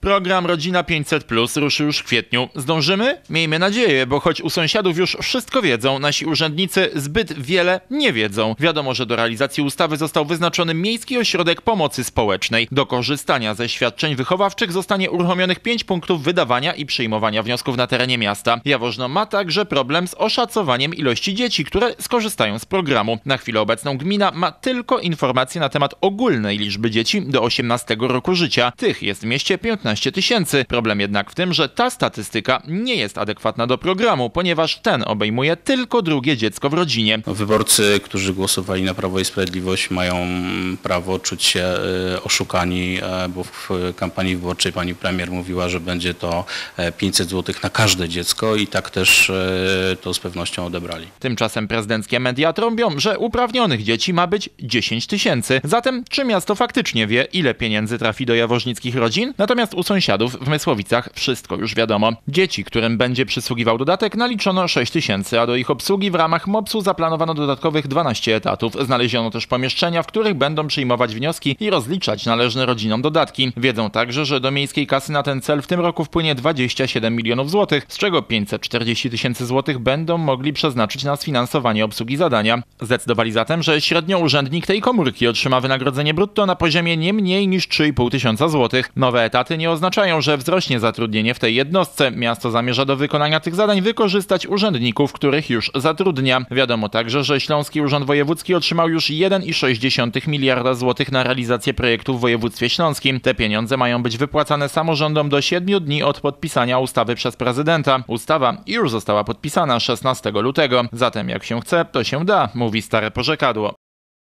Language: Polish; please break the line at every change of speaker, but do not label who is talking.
Program Rodzina 500+ ruszy już w kwietniu. Zdążymy? Miejmy nadzieję, bo choć u sąsiadów już wszystko wiedzą, nasi urzędnicy zbyt wiele nie wiedzą. Wiadomo, że do realizacji ustawy został wyznaczony Miejski Ośrodek Pomocy Społecznej. Do korzystania ze świadczeń wychowawczych zostanie uruchomionych 5 punktów wydawania i przyjmowania wniosków na terenie miasta. Jaworzno ma także problem z oszacowaniem ilości dzieci, które skorzystają z programu. Na chwilę obecną gmina ma tylko informacje na temat ogólnej liczby dzieci do 18 roku życia. Tych jest w mieście 15 000. Problem jednak w tym, że ta statystyka nie jest adekwatna do programu, ponieważ ten obejmuje tylko drugie dziecko w rodzinie.
Wyborcy, którzy głosowali na Prawo i Sprawiedliwość, mają prawo czuć się oszukani, bo w kampanii wyborczej pani premier mówiła, że będzie to 500 zł na każde dziecko i tak też to z pewnością odebrali.
Tymczasem prezydenckie media trąbią, że uprawnionych dzieci ma być 10 000. Zatem czy miasto faktycznie wie, ile pieniędzy trafi do jaworznickich rodzin? Natomiast u sąsiadów w Mysłowicach wszystko już wiadomo. Dzieci, którym będzie przysługiwał dodatek, naliczono 6 000, a do ich obsługi w ramach MOPS-u zaplanowano dodatkowych 12 etatów. Znaleziono też pomieszczenia, w których będą przyjmować wnioski i rozliczać należne rodzinom dodatki. Wiedzą także, że do miejskiej kasy na ten cel w tym roku wpłynie 27 milionów złotych, z czego 540 000 złotych będą mogli przeznaczyć na sfinansowanie obsługi zadania. Zdecydowali zatem, że średnio urzędnik tej komórki otrzyma wynagrodzenie brutto na poziomie nie mniej niż 3500 złotych. Nowe etaty nie oznaczają, że wzrośnie zatrudnienie w tej jednostce. Miasto zamierza do wykonania tych zadań wykorzystać urzędników, których już zatrudnia. Wiadomo także, że Śląski Urząd Wojewódzki otrzymał już 1,6 miliarda złotych na realizację projektów w województwie śląskim. Te pieniądze mają być wypłacane samorządom do 7 dni od podpisania ustawy przez prezydenta. Ustawa już została podpisana 16 lutego. Zatem jak się chce, to się da, mówi stare porzekadło.